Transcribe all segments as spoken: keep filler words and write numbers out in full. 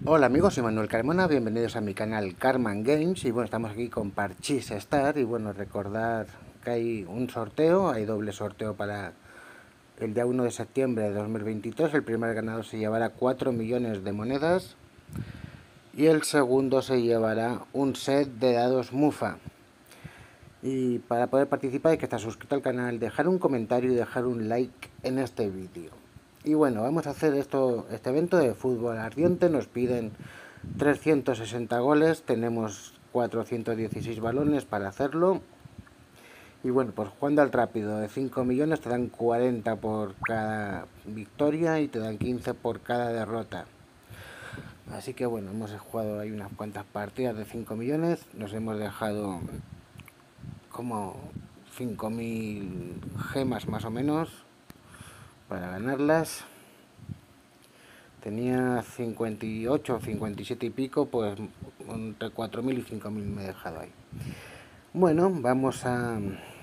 Hola amigos, soy Manuel Carmona, bienvenidos a mi canal Carman Games y bueno, estamos aquí con Parchís Star y bueno, recordar que hay un sorteo, hay doble sorteo para el día uno de septiembre de dos mil veintitrés, el primer ganador se llevará cuatro millones de monedas y el segundo se llevará un set de dados Mufa. Y para poder participar hay que estar suscrito al canal, dejar un comentario y dejar un like en este vídeo. Y bueno, vamos a hacer esto, este evento de fútbol ardiente. Nos piden trescientos sesenta goles, tenemos cuatrocientos dieciséis balones para hacerlo. Y bueno, pues jugando al rápido de cinco millones te dan cuarenta por cada victoria y te dan quince por cada derrota. Así que bueno, hemos jugado ahí unas cuantas partidas de cinco millones, nos hemos dejado como cinco mil gemas más o menos para ganarlas. Tenía cincuenta y ocho, cincuenta y siete y pico, pues entre cuatro mil y cinco mil me he dejado ahí. Bueno, vamos a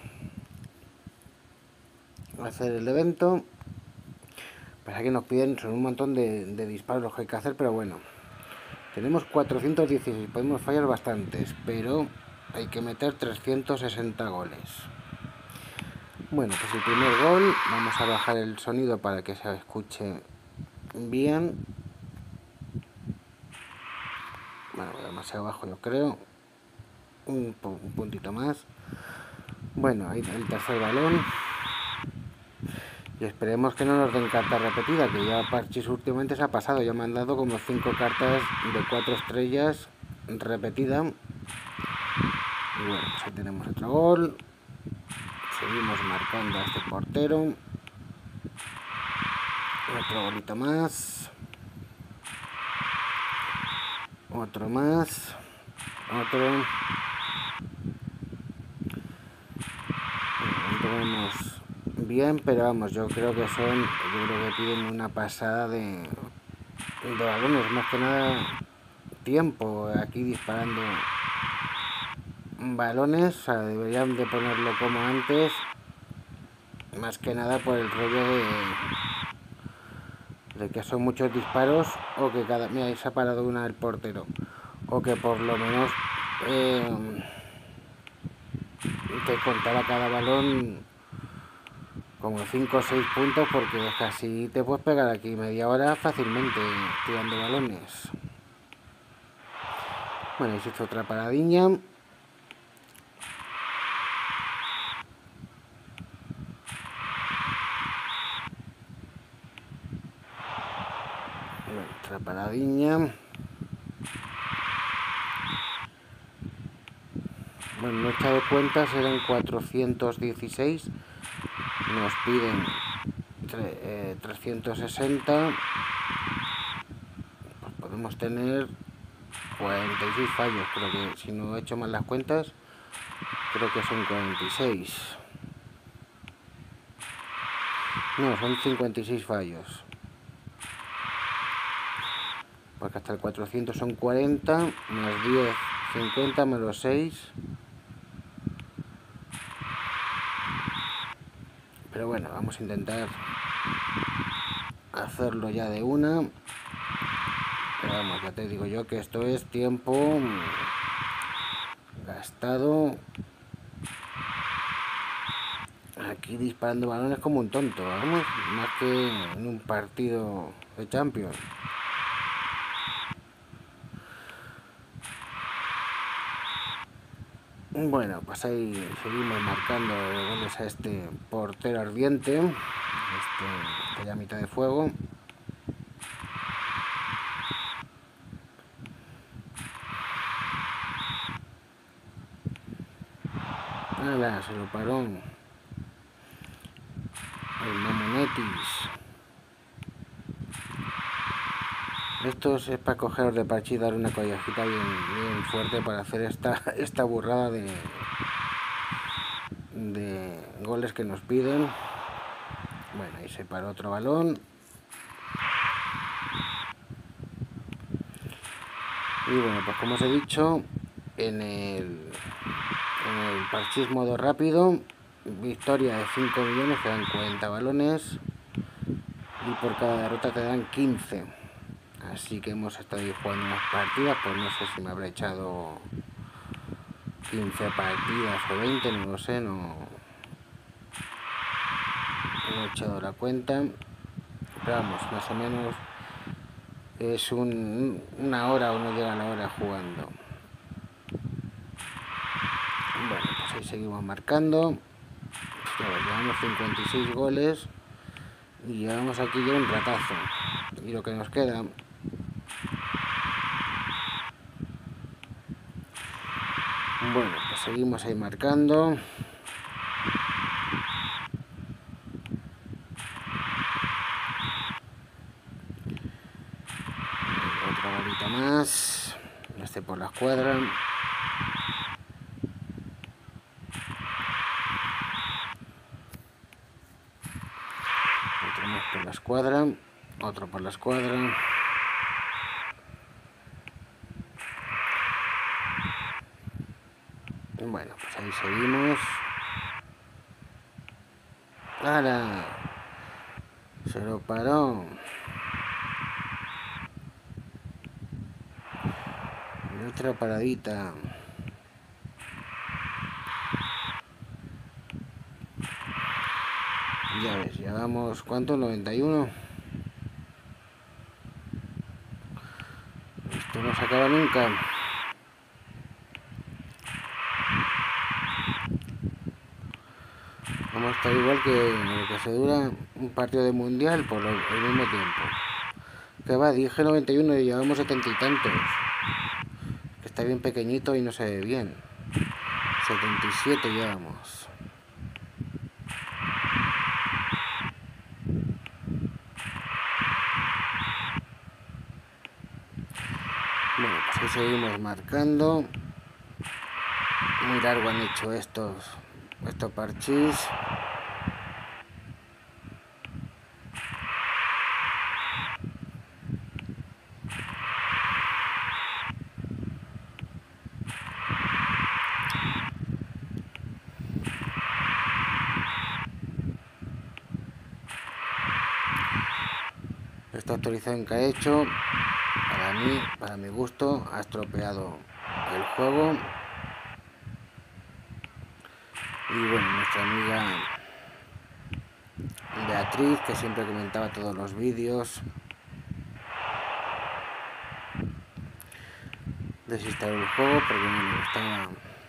hacer el evento. Para que nos piden, son un montón de, de disparos los que hay que hacer, pero bueno. Tenemos cuatrocientos dieciséis, podemos fallar bastantes, pero hay que meter trescientos sesenta goles. Bueno, pues el primer gol, vamos a bajar el sonido para que se escuche bien. Bueno, demasiado bajo yo creo. Un, un puntito más. Bueno, ahí el tercer balón. Y esperemos que no nos den carta repetida, que ya Parchís últimamente se ha pasado. Ya me han dado como cinco cartas de cuatro estrellas repetida. Y bueno, pues ahí tenemos otro gol. Seguimos marcando a este portero. Otro golito más. Otro más. Otro. Tenemos bien, pero vamos, yo creo que son, yo creo que piden una pasada de, de balones, más que nada tiempo aquí disparando balones. O sea, deberían de ponerlo como antes, más que nada por el rollo de, de que son muchos disparos, o que cada, mira, ahí se ha parado una el portero, o que por lo menos eh, te contara cada balón como cinco o seis puntos, porque es que así te puedes pegar aquí media hora fácilmente tirando balones. Bueno, hice otra paradiña. Otra paradiña. Bueno, no he echado cuentas, eran cuatrocientos dieciséis. Nos piden eh, trescientos sesenta. Pues podemos tener cuarenta y seis fallos. Creo que si no he hecho mal las cuentas, creo que son cuarenta y seis. No, son cincuenta y seis fallos. Porque hasta el cuatrocientos son cuarenta, más diez, cincuenta, menos seis. Pero bueno, vamos a intentar hacerlo ya de una. Pero vamos, ya te digo yo que esto es tiempo gastado aquí disparando balones como un tonto, vamos, más que en un partido de Champions. Bueno, pues ahí seguimos marcando goles a este portero ardiente, este, esta llamita de fuego. Nada, se lo paró el Mamonetis. Esto es para cogeros de Parchís, dar una collajita bien, bien fuerte para hacer esta, esta burrada de, de goles que nos piden. Bueno, ahí se paró otro balón. Y bueno, pues como os he dicho, en el, en el Parchís modo rápido, victoria de cinco millones, te dan cuarenta balones. Y por cada derrota te dan quince. Así que hemos estado ahí jugando unas partidas, pues no sé si me habrá echado quince partidas o veinte, no lo sé, no, no he echado la cuenta. Pero vamos, más o menos es un, una hora o no llega la hora jugando. Bueno, pues ahí seguimos marcando. Ya ves, llevamos cincuenta y seis goles y llevamos aquí ya un ratazo. Y lo que nos queda... Bueno, pues seguimos ahí marcando. Otra bolita más. Este por la escuadra. Otro más por la escuadra. Otro por la escuadra. Bueno, pues ahí seguimos. ¡Hala! Se lo paró. Y otra paradita. Ya ves, llevamos... ¿Cuánto? noventa y uno. Esto no se acaba nunca. Vamos a estar igual que lo que se dura un partido de mundial por el mismo tiempo. Que va, dije noventa y uno y llevamos setenta y tantos. Que está bien pequeñito y no se ve bien. setenta y siete llevamos. Bueno, pues ahí seguimos marcando. Muy largo han hecho estos, estos parchís. Esta actualización que ha hecho, para mí, para mi gusto, ha estropeado el juego. Y bueno, nuestra amiga Beatriz, que siempre comentaba todos los vídeos, desinstaló el juego porque no le gustaba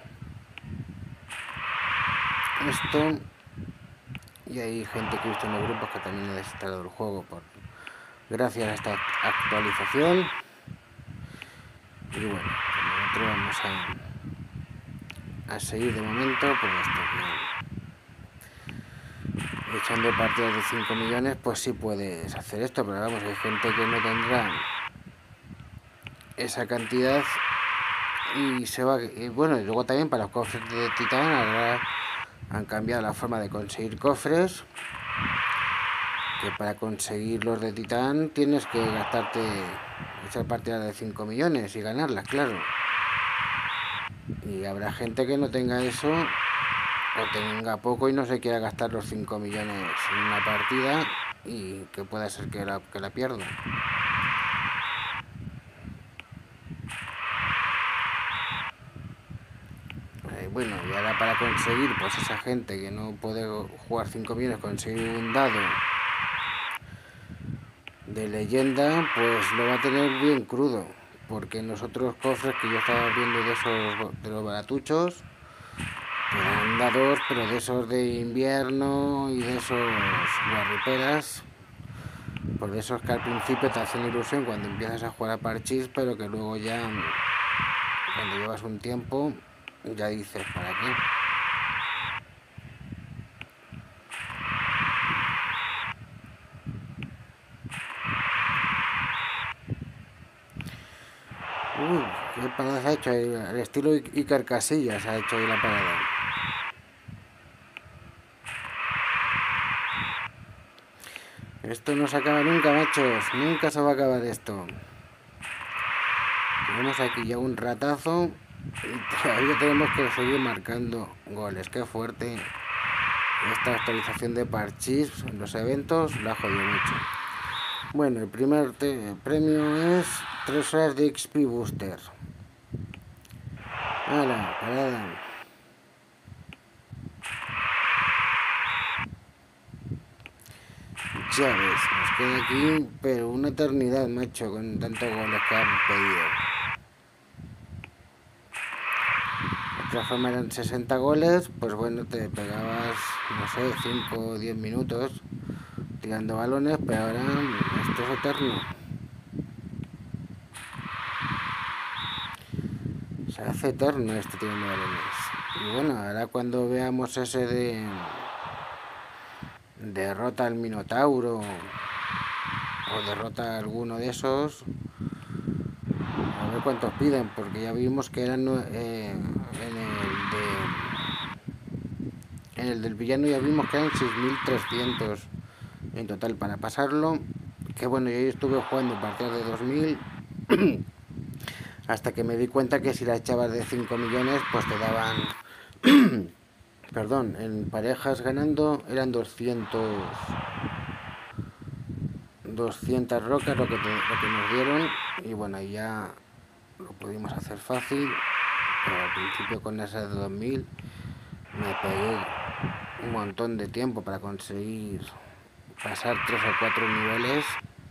esto. Y hay gente que he visto en los grupos que también ha desinstalado el juego por gracias a esta actualización. Y bueno, nosotros vamos a, a seguir de momento por esto. Que echando partidas de cinco millones, pues sí puedes hacer esto, pero vamos, hay gente que no tendrá esa cantidad y se va. Y bueno, y luego también para los cofres de Titán ahora han cambiado la forma de conseguir cofres, que para conseguir los de Titán tienes que gastarte esa partida de cinco millones y ganarlas, claro. Y habrá gente que no tenga eso o tenga poco y no se quiera gastar los cinco millones en una partida y que pueda ser que la, que la pierda. Eh, bueno, y ahora para conseguir, pues esa gente que no puede jugar cinco millones, conseguir un dado de leyenda, pues lo va a tener bien crudo, porque en los otros cofres que yo estaba viendo de esos de los baratuchos, pues han dados, pero de esos de invierno y de esos guarriperas, pues de esos que al principio te hacen ilusión cuando empiezas a jugar a parchís, pero que luego ya, cuando llevas un tiempo, ya dices, ¿para qué? Uy, qué parada se ha hecho ahí, al estilo Iker Casillas ha hecho ahí la parada. Esto no se acaba nunca, machos, nunca se va a acabar esto. Tenemos aquí ya un ratazo y todavía tenemos que seguir marcando goles. Qué fuerte. Esta actualización de parchís en los eventos la ha jodido mucho. Bueno, el primer premio es tres horas de X P Booster. ¡Hala, parada! Ya ves, nos queda aquí, pero una eternidad, macho, con tantos goles que han pedido. De otra forma eran sesenta goles, pues bueno, te pegabas, no sé, cinco o diez minutos tirando balones, pero ahora esto es eterno. Se hace eterno esto tirando balones. Y bueno, ahora cuando veamos ese de derrota al Minotauro o derrota a alguno de esos, a ver cuántos piden, porque ya vimos que eran eh, en el de en el del villano ya vimos que eran seis mil trescientos en total para pasarlo, que bueno, yo estuve jugando partidas de dos mil hasta que me di cuenta que si la echabas de cinco millones pues te daban perdón, en parejas ganando eran doscientos doscientas rocas lo que, te, lo que nos dieron, y bueno, ahí ya lo pudimos hacer fácil, pero al principio con esas de dos mil me pegué un montón de tiempo para conseguir pasar tres o cuatro niveles,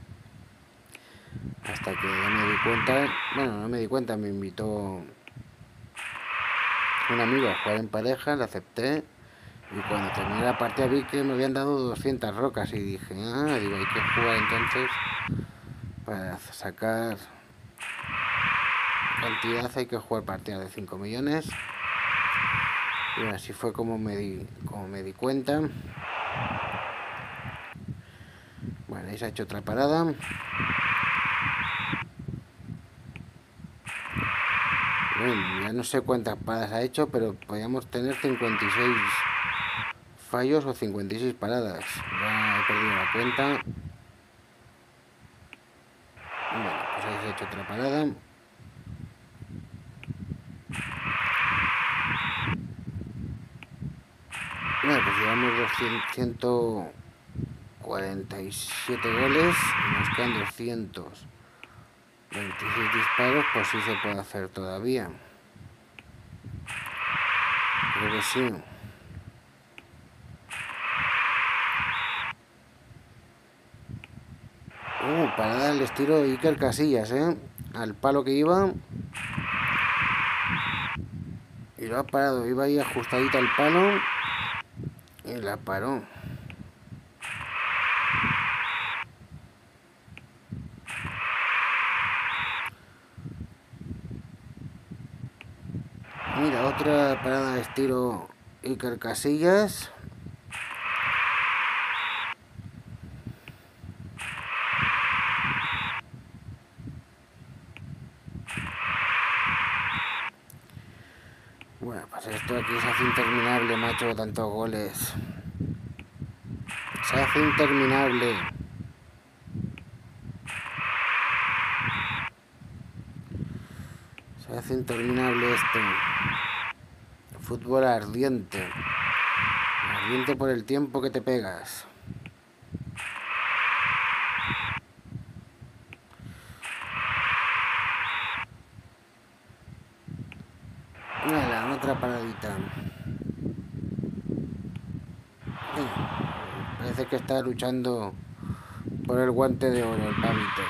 hasta que ya me di cuenta, bueno, no me di cuenta, me invitó un amigo a jugar en pareja, le acepté, y cuando terminé la partida vi que me habían dado doscientas rocas y dije, ah, digo, hay que jugar entonces para sacar cantidad, hay que jugar partidas de cinco millones. Y así fue como me di, como me di cuenta. Bueno, ahí se ha hecho otra parada. Bueno, ya no sé cuántas paradas ha hecho, pero podríamos tener cincuenta y seis fallos o cincuenta y seis paradas. Ya he perdido la cuenta. Bueno, pues ahí se ha hecho otra parada. Bueno, pues llevamos doscientos cuarenta y siete goles y nos quedan doscientos veintiséis disparos, pues sí se puede hacer todavía. Creo que sí. Uh, parada al estilo Iker Casillas, ¿eh? Al palo que iba. Y lo ha parado. Iba ahí ajustadita al palo. Y la paró. Mira, otra parada de estilo Iker Casillas. Bueno, pues esto aquí se hace interminable, macho, tantos goles. Se hace interminable. Se hace interminable esto. Fútbol ardiente. Ardiente por el tiempo que te pegas. Mira, otra paradita. Parece que está luchando por el guante de oro, el pavito.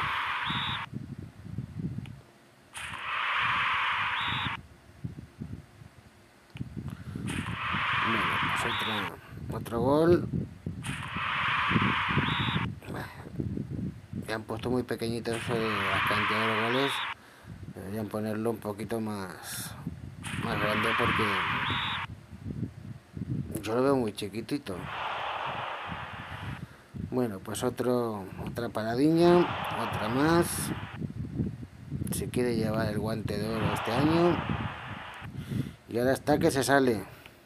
Bueno, pues otra, otro gol. Ya han puesto muy pequeñitos eso de la cantidad de goles. Deberían ponerlo un poquito más, más grande porque yo lo veo muy chiquitito. Bueno, pues otro, otra paradiña, otra más. Si quiere llevar el guante de oro este año. Y ahora está que se sale.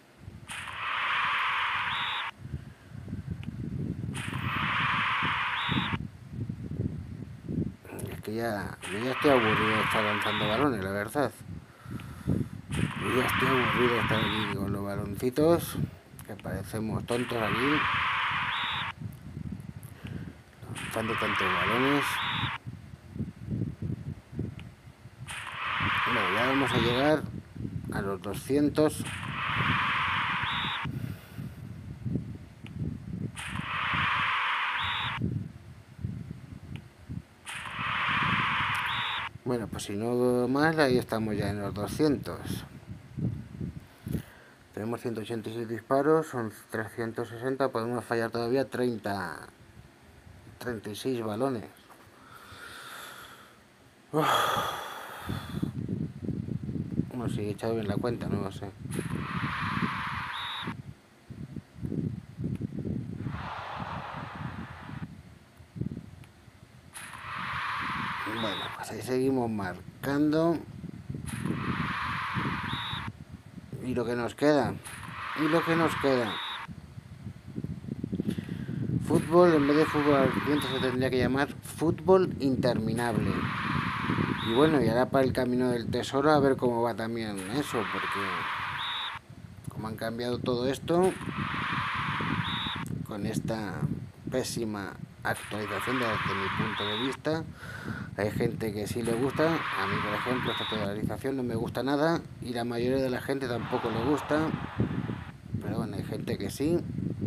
Es que ya, yo ya estoy aburrido de estar lanzando balones, la verdad. Yo ya estoy aburrido de estar aquí con los baloncitos, que parecemos tontos aquí. Tanto, tantos balones. Bueno, ya vamos a llegar a los doscientos. Bueno, pues si no más, ahí estamos ya en los doscientos. Tenemos ciento ochenta y seis disparos, son trescientos sesenta, podemos fallar todavía treinta, treinta y seis balones. Uf. No sé si he echado bien la cuenta, no lo sé. Bueno, pues ahí seguimos marcando. Y lo que nos queda, y lo que nos queda. Fútbol, en vez de fútbol al cliente se tendría que llamar fútbol interminable. Y bueno, y ahora para el camino del tesoro a ver cómo va también eso, porque como han cambiado todo esto, con esta pésima actualización desde mi punto de vista, hay gente que sí le gusta. A mí, por ejemplo, esta actualización no me gusta nada y la mayoría de la gente tampoco le gusta, pero bueno, hay gente que sí,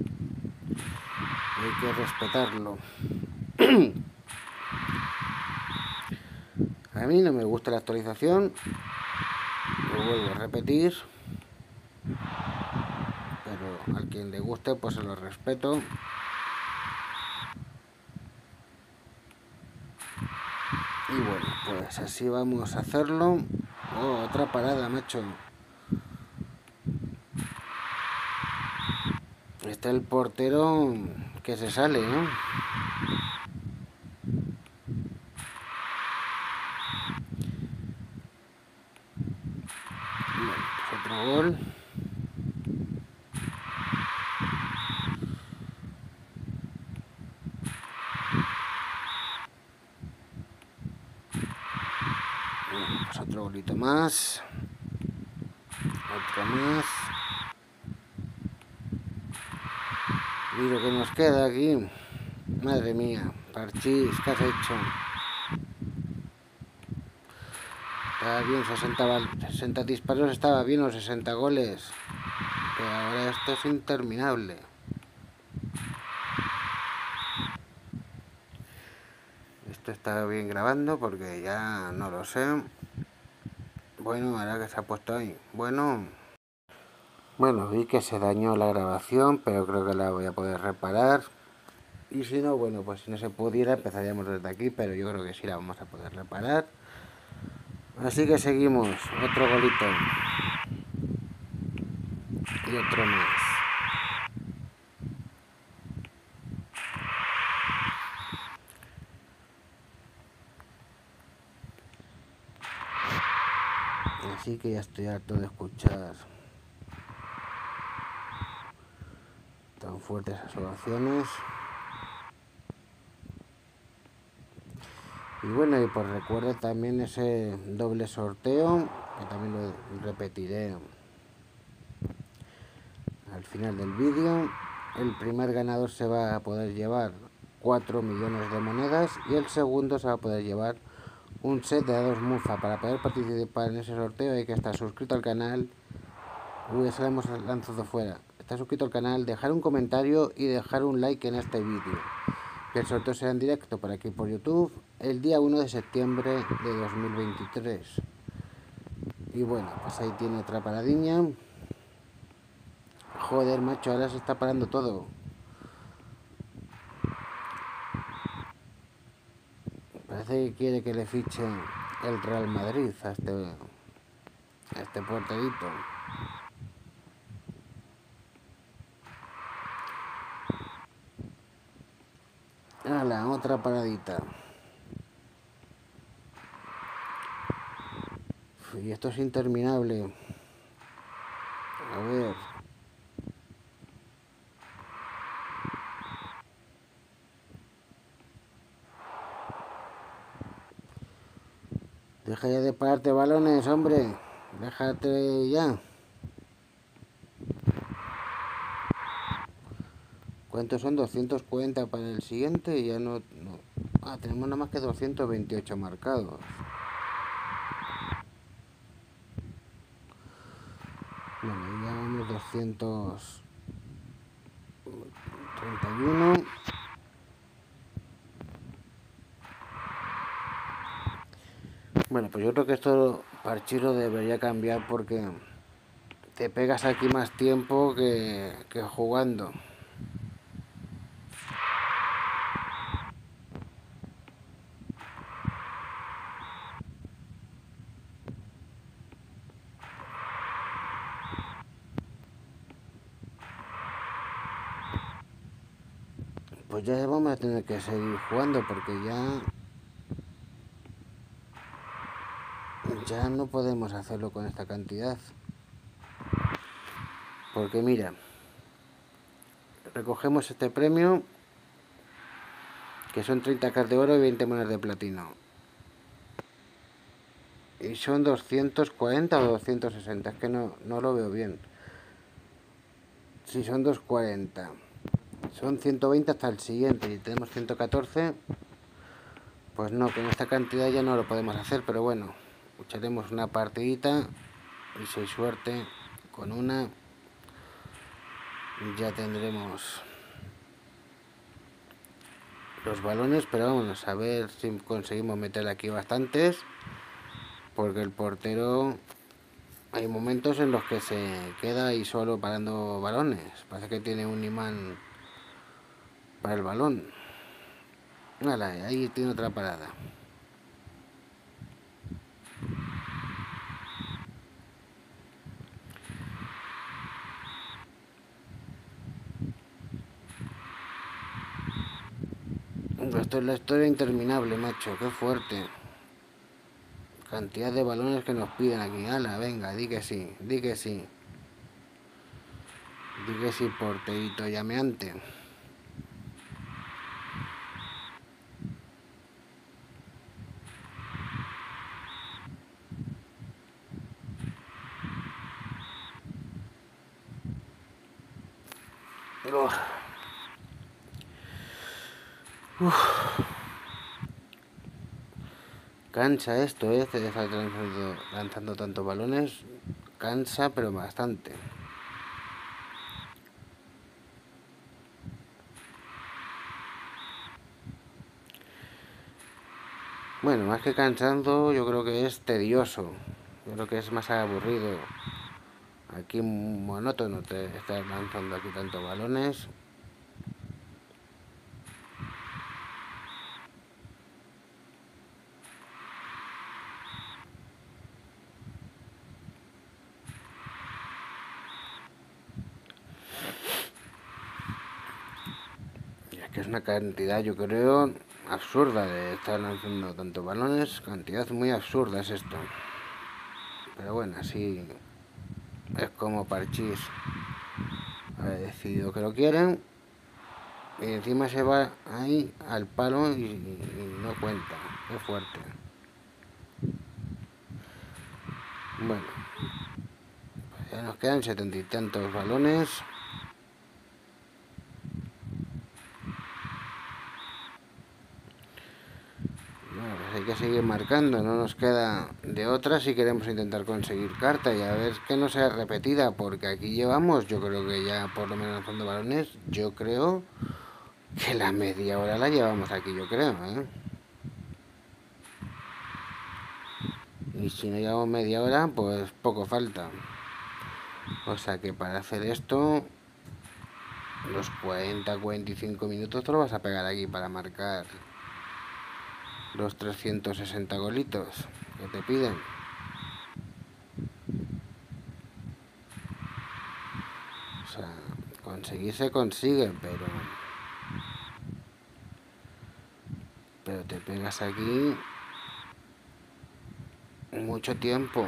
hay que respetarlo. A mí no me gusta la actualización, lo vuelvo a repetir, pero al quien le guste pues se lo respeto. Y bueno, pues así vamos a hacerlo. Oh, otra parada, macho. Está el portero que se sale, ¿no? Bueno, pues otro gol. Bueno, pues otro golito más. Otro más. Y lo que nos queda aquí. Madre mía, Parchís, ¿qué has hecho? Estaba bien, sesenta, sesenta disparos, estaba bien, los sesenta goles. Pero ahora esto es interminable. Esto está bien grabando porque ya no lo sé. Bueno, ahora que se ha puesto ahí. Bueno, bueno, vi que se dañó la grabación, pero creo que la voy a poder reparar. Y si no, bueno, pues si no se pudiera, empezaríamos desde aquí, pero yo creo que sí la vamos a poder reparar. Así que seguimos. Otro golito. Y otro más. Así que ya estoy harto de escuchar tan fuertes asolaciones. Y bueno, y pues recuerda también ese doble sorteo, que también lo repetiré al final del vídeo. El primer ganador se va a poder llevar cuatro millones de monedas y el segundo se va a poder llevar un set de dados Mufa. Para poder participar en ese sorteo hay que estar suscrito al canal. Uy, eso lo hemos lanzado fuera. Estar suscrito al canal, dejar un comentario y dejar un like en este vídeo. El sorteo será en directo por aquí por YouTube el día uno de septiembre de dos mil veintitrés. Y bueno, pues ahí tiene otra paradiña. Joder, macho, ahora se está parando todo. Parece que quiere que le fiche el Real Madrid a este, a este porterito. ¡Hala! Otra paradita. Y esto es interminable. A ver. Deja ya de pararte balones, hombre. Déjate ya. ¿Cuántos son? doscientos cuarenta para el siguiente y ya no, no, Ah, tenemos nada más que doscientos veintiocho marcados. Bueno, ya vamos doscientos treinta y uno. Bueno, pues yo creo que esto Parchís debería cambiar porque te pegas aquí más tiempo que, que jugando. Pues ya vamos a tener que seguir jugando porque ya ya no podemos hacerlo con esta cantidad. Porque mira, recogemos este premio, que son treinta K de oro y veinte monedas de platino. Y son doscientos cuarenta o doscientos sesenta, es que no, no lo veo bien. Si son doscientos cuarenta, son ciento veinte hasta el siguiente y tenemos ciento catorce. Pues no, con esta cantidad ya no lo podemos hacer, pero bueno, echaremos una partidita y si hay suerte con una ya tendremos los balones, pero vamos a ver si conseguimos meter aquí bastantes, porque el portero hay momentos en los que se queda ahí solo parando balones, parece que tiene un imán para el balón. Vale, ahí tiene otra parada. Esto es la historia interminable, macho, qué fuerte. Cantidad de balones que nos piden aquí. Ala, venga, di que sí, di que sí. Di que sí, porterito llameante. Uf. Uf. Cansa esto, ¿eh? De estar lanzando, lanzando tantos balones. Cansa, pero bastante. Bueno, más que cansando, yo creo que es tedioso. Yo creo que es más aburrido. Aquí monótono te estás lanzando aquí tantos balones. Que es una cantidad, yo creo, absurda de estar lanzando tantos balones. Cantidad muy absurda es esto. Pero bueno, así es como Parchís ha decidido que lo quieren. Y encima se va ahí al palo y, y no cuenta. Qué fuerte. Bueno, pues ya nos quedan setenta y tantos balones. Bueno, pues hay que seguir marcando, no nos queda de otra si queremos intentar conseguir carta y a ver que no sea repetida, porque aquí llevamos, yo creo que ya por lo menos lanzando balones, yo creo que la media hora la llevamos aquí, yo creo, ¿eh? Y si no llevamos media hora, pues poco falta. O sea que para hacer esto, los cuarenta a cuarenta y cinco minutos te lo vas a pegar aquí para marcar los trescientos sesenta golitos que te piden. O sea, conseguir se consigue, pero... Pero te pegas aquí mucho tiempo.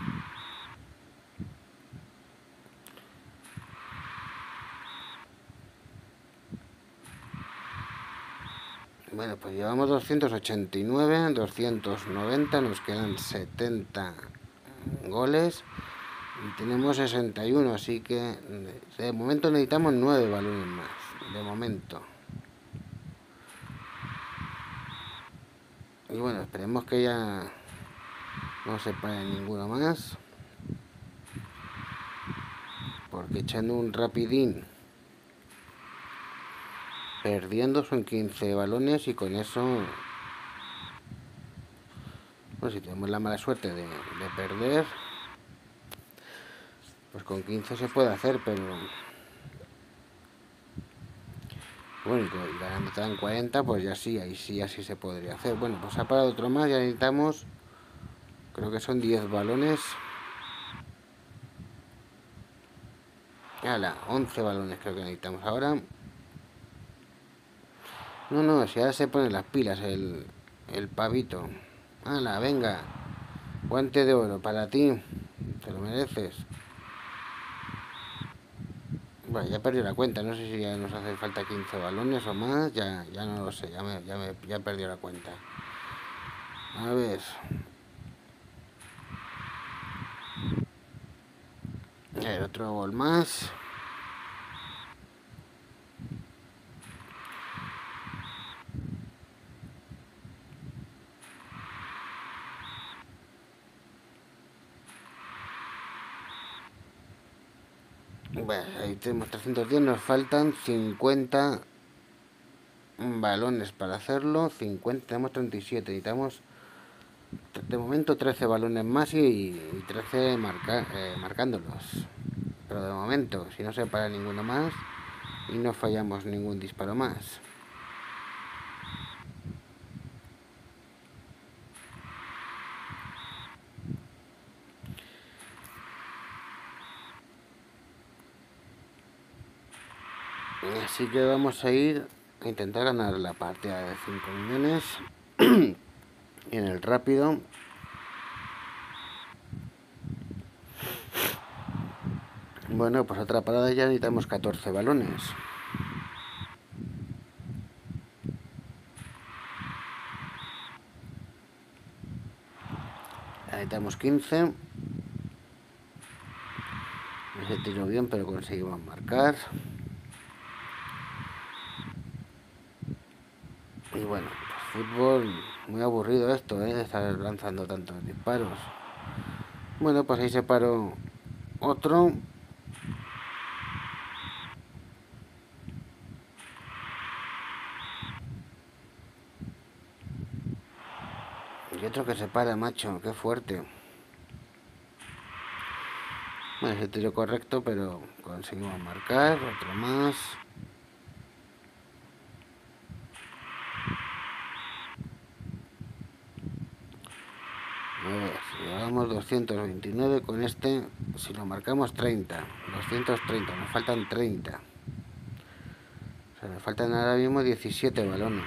Bueno, pues llevamos doscientos ochenta y nueve, doscientos noventa, nos quedan setenta goles y tenemos sesenta y uno, así que de momento necesitamos nueve balones más, de momento. Y bueno, esperemos que ya no se pare ninguno más. Porque echando un rapidín, perdiendo son quince balones y con eso, pues si tenemos la mala suerte de, de perder, pues con quince se puede hacer, pero bueno, y ganando te dan cuarenta, pues ya sí, ahí sí, así se podría hacer. Bueno, pues ha parado otro más, ya necesitamos, creo que son diez balones. Ala, once balones creo que necesitamos ahora. No, no, si ahora se ponen las pilas el, el pavito. Ala, venga. Guante de oro para ti. Te lo mereces. Bueno, ya perdí la cuenta. No sé si ya nos hace falta quince balones o más. Ya, ya no lo sé. Ya me, ya me, ya perdí la cuenta. A ver. A ver, otro gol más. Bueno, ahí tenemos trescientos diez. Nos faltan cincuenta balones para hacerlo. cincuenta, tenemos treinta y siete. Necesitamos de momento trece balones más y, y trece marca, eh, marcándolos. Pero de momento, si no se para ninguno más y no fallamos ningún disparo más. Así que vamos a ir a intentar ganar la partida de cinco millones. Y en el rápido. Bueno, pues otra parada ya necesitamos catorce balones. Necesitamos quince. Ese tiro bien, pero conseguimos marcar. Y bueno, pues fútbol, muy aburrido esto, ¿eh? Estar lanzando tantos disparos. Bueno, pues ahí se paró otro. Y otro que se para, macho, qué fuerte. Bueno, ese tiro correcto, pero conseguimos marcar. Otro más. A ver, si llevamos doscientos veintinueve con este, si lo marcamos treinta, doscientos treinta, nos faltan treinta. O sea, nos faltan ahora mismo diecisiete balones.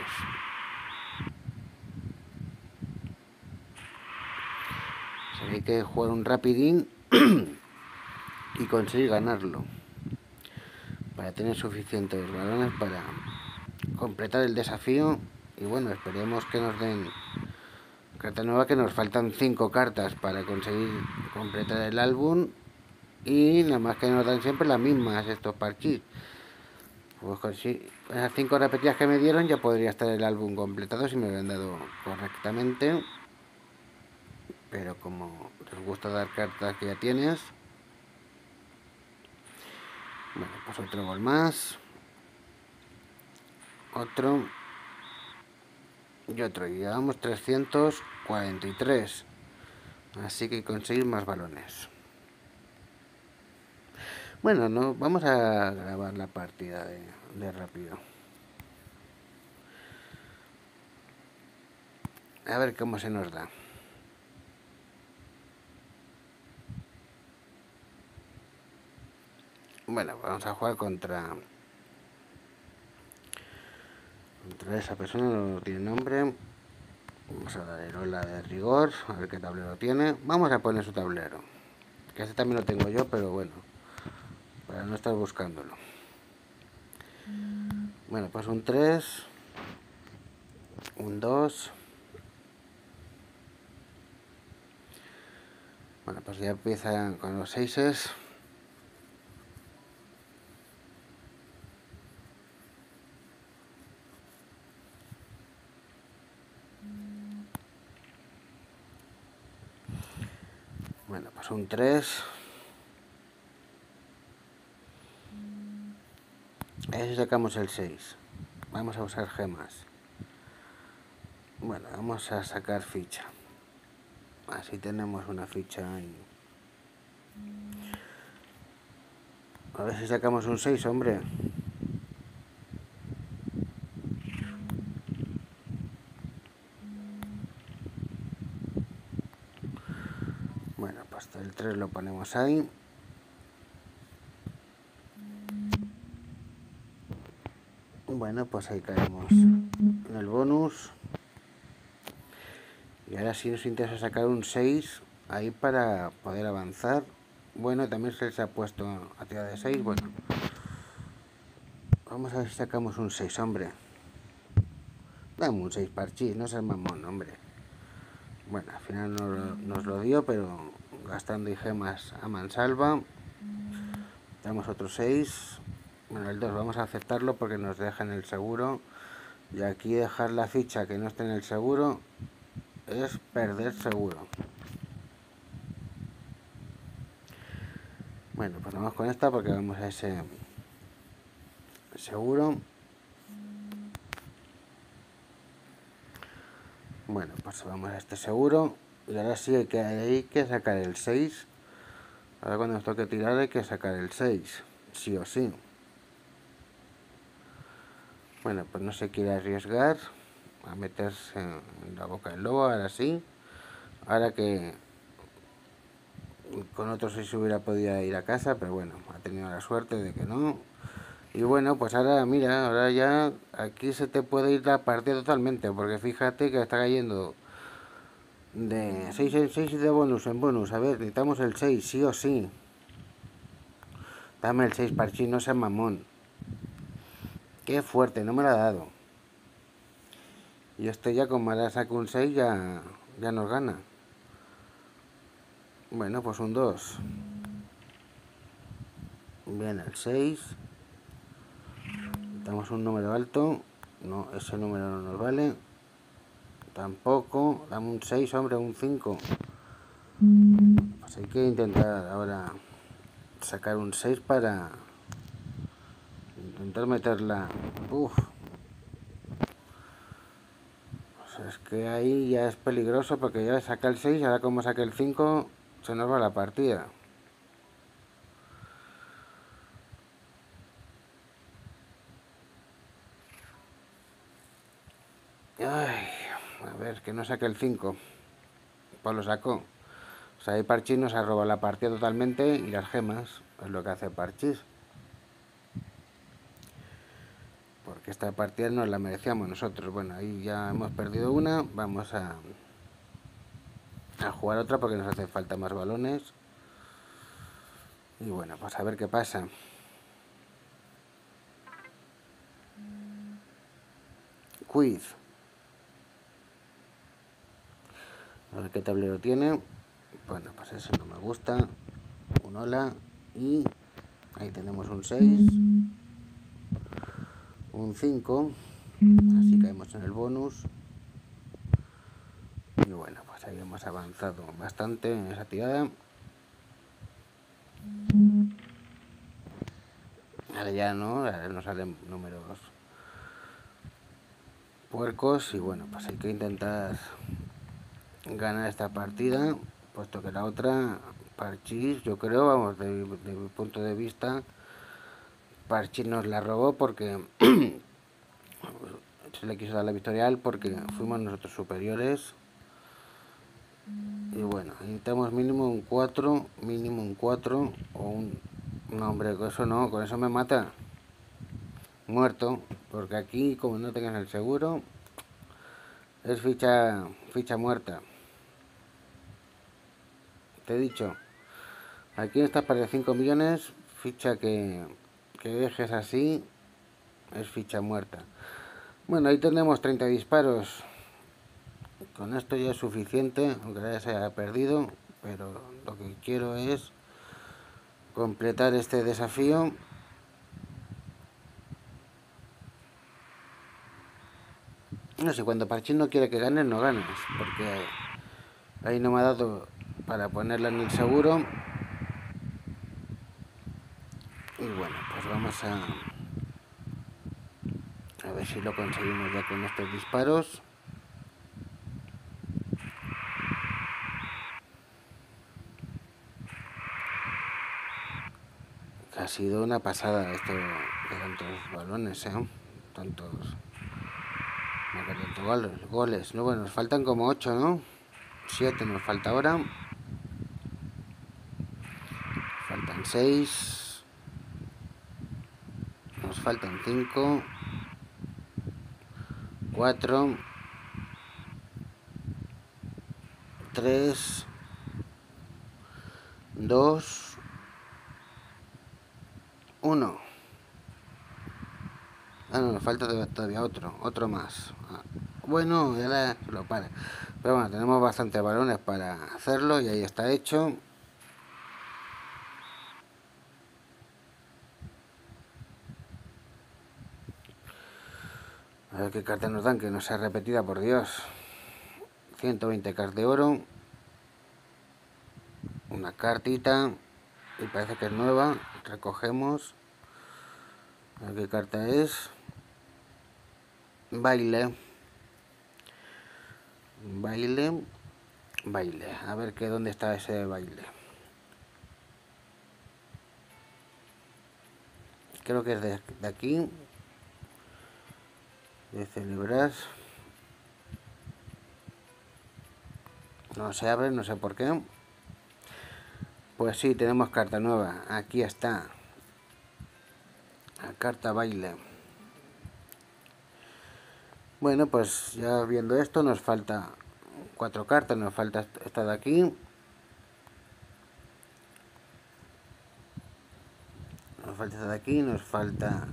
O sea, hay que jugar un rapidín y conseguir ganarlo. Para tener suficientes balones para completar el desafío. Y bueno, esperemos que nos den carta nueva, que nos faltan cinco cartas para conseguir completar el álbum. Y nada más que nos dan siempre las mismas estos parchís. Pues con sí, esas cinco repetidas que me dieron ya podría estar el álbum completado si me lo hubieran dado correctamente. Pero como les gusta dar cartas que ya tienes. Bueno, pues otro gol más. Otro. Y otro. Y llevamos trescientos cuarenta y tres. Así que conseguir más balones. Bueno, no, vamos a grabar la partida de, de rápido. A ver cómo se nos da. Bueno, vamos a jugar contra... Contra esa persona, no tiene nombre. Vamos a dar el hola de rigor, a ver qué tablero tiene. Vamos a poner su tablero. Que este también lo tengo yo, pero bueno, para no estar buscándolo. Bueno, pues un tres, un dos. Bueno, pues ya empieza con los seises. Bueno, pues un tres. A ver si sacamos el seis. Vamos a usar gemas. Bueno, vamos a sacar ficha. Así tenemos una ficha ahí. A ver si sacamos un seis, hombre. Bueno, pues el tres lo ponemos ahí. Bueno, pues ahí caemos en el bonus. Y ahora sí nos interesa sacar un seis ahí para poder avanzar. Bueno, también se les ha puesto a tirar de seis. Bueno, vamos a ver si sacamos un seis, hombre. Dame un seis, Parchís, no seas mamón, hombre. Bueno, al final nos, nos lo dio, pero gastando y gemas a mansalva. Damos otro seis. Bueno, el dos vamos a aceptarlo porque nos deja en el seguro. Y aquí dejar la ficha que no esté en el seguro es perder seguro. Bueno, pues vamos con esta porque vamos a ese seguro. Bueno, pues vamos a este seguro. Y ahora sí hay que, hay que sacar el seis. Ahora cuando nos toque tirar hay que sacar el seis. Sí o sí. Bueno, pues no se quiere arriesgar a meterse en la boca del lobo. Ahora sí. Ahora que con otros sí se hubiera podido ir a casa, pero bueno, ha tenido la suerte de que no. Y bueno, pues ahora mira, ahora ya aquí se te puede ir la partida totalmente, porque fíjate que está cayendo de seis en seis y de bonus en bonus. A ver, necesitamos el seis, sí o sí. Dame el seis, Parchís, no seas mamón. Qué fuerte, no me lo ha dado. Y este ya como ahora saco un seis ya, ya nos gana. Bueno, pues un dos. Bien, el seis. Damos un número alto. No, ese número no nos vale. Tampoco. Dame un seis, hombre, un cinco. Pues hay que intentar ahora sacar un seis para intentar meterla. Uf. Pues es que ahí ya es peligroso porque ya saca el seis y ahora como saque el cinco se nos va la partida. Ay, a ver, que no saque el cinco. Pues lo sacó. O sea, ahí Parchís nos ha robado la partida totalmente y las gemas. Es lo que hace Parchís. Porque esta partida nos la merecíamos nosotros. Bueno, ahí ya hemos perdido una. Vamos a, a jugar otra porque nos hace falta más balones. Y bueno, pues a ver qué pasa. Quiz. A ver qué tablero tiene. Bueno, pues ese no me gusta. Un hola. Y ahí tenemos un seis. Un cinco. Así caemos en el bonus. Y bueno, pues ahí hemos avanzado bastante en esa tirada. Ahora ya no, ahora nos salen números puercos. Y bueno, pues hay que intentar ganar esta partida, puesto que la otra, Parchís, yo creo, vamos, de, de mi punto de vista, Parchís nos la robó porque se le quiso dar la victoria a él porque fuimos nosotros superiores. Y bueno, necesitamos mínimo un cuatro, mínimo un cuatro o un... No, hombre, con eso no, con eso me mata. Muerto, porque aquí, como no tengas el seguro, es ficha, ficha muerta. Te he dicho, aquí en esta parte de cinco millones, ficha que, que dejes así, es ficha muerta. Bueno, ahí tenemos treinta disparos. Con esto ya es suficiente, aunque ya se haya perdido, pero lo que quiero es completar este desafío. No sé, cuando Parchís no quiere que ganes, no ganes, porque ahí no me ha dado para ponerla en el seguro. Y bueno, pues vamos a a ver si lo conseguimos ya con estos disparos. Ha sido una pasada esto de tantos balones, ¿eh? Tantos, tantos goles, goles. No, bueno, nos faltan como ocho, ¿no? siete nos falta ahora. Faltan seis. Nos faltan cinco. cuatro. tres. dos. uno. Ah, no, nos falta todavía otro, otro más. Ah, bueno, ya lo para. Pero bueno, tenemos bastantes balones para hacerlo y ahí está hecho. A ver qué carta nos dan, que no sea repetida, por Dios. ciento veinte cartas de oro. Una cartita. Y parece que es nueva. Recogemos. A ver qué carta es. Baile. Baile. Baile. A ver que dónde está ese baile. Creo que es de, de aquí. De celebrar. No se abre, no sé por qué. Pues sí, tenemos carta nueva. Aquí está. La carta baile. Bueno, pues ya viendo esto nos falta cuatro cartas. Nos falta esta de aquí. Nos falta esta de aquí. Nos falta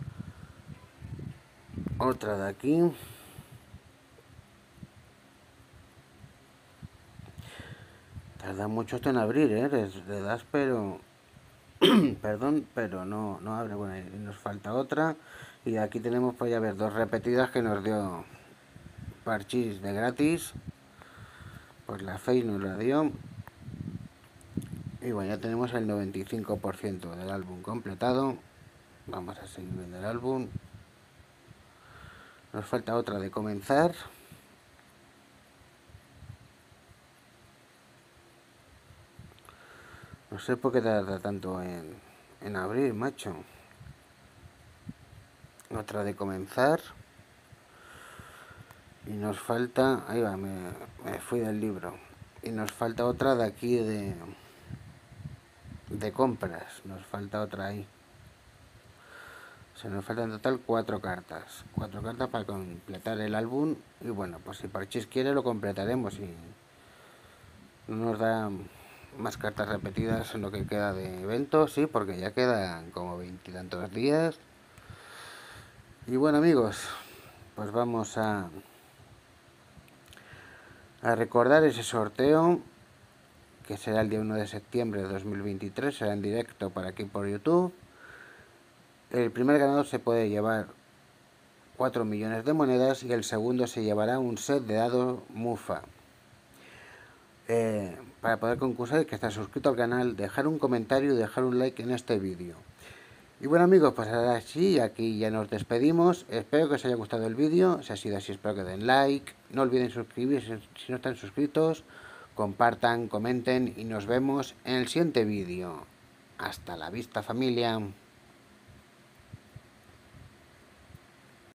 otra de aquí. Tarda mucho esto en abrir, ¿eh? Le, le das, pero... Perdón, pero no, no abre. Bueno, y nos falta otra. Y aquí tenemos, pues ya ver, dos repetidas que nos dio Parchís de gratis. Pues la Face nos la dio. Y bueno, ya tenemos el noventa y cinco por ciento del álbum completado. Vamos a seguir viendo el álbum. Nos falta otra de comenzar. No sé por qué tarda tanto en, en abrir, macho. Otra de comenzar. Y nos falta... Ahí va, me, me fui del libro. Y nos falta otra de aquí de... De compras. Nos falta otra ahí. Se nos faltan en total cuatro cartas. Cuatro cartas para completar el álbum. Y bueno, pues si Parchís quiere lo completaremos. Y no nos da más cartas repetidas en lo que queda de eventos. Sí, porque ya quedan como veintitantos días. Y bueno, amigos, pues vamos a... A recordar ese sorteo, que será el día uno de septiembre de dos mil veintitrés, será en directo para aquí por YouTube. El primer ganador se puede llevar cuatro millones de monedas y el segundo se llevará un set de dados Mufa. Eh, para poder concursar hay que estar suscrito al canal, dejar un comentario y dejar un like en este vídeo. Y bueno amigos, pues ahora sí, aquí ya nos despedimos. Espero que os haya gustado el vídeo. Si ha sido así, espero que den like. No olviden suscribirse si no están suscritos. Compartan, comenten y nos vemos en el siguiente vídeo. Hasta la vista, familia.